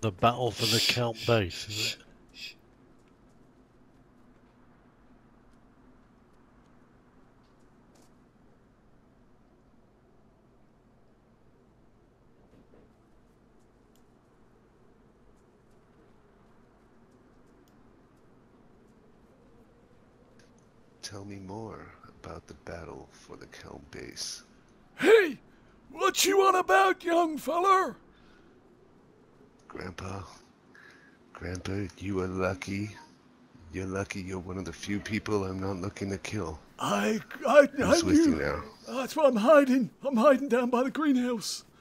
The battle for the Kelp base, is it? Tell me more about the battle for the Kelp base. Hey! What you on about, young feller? Grandpa, you are lucky. You're lucky you're one of the few people I'm not looking to kill. I Who's with you knew. now? That's why I'm hiding. I'm hiding down by the greenhouse.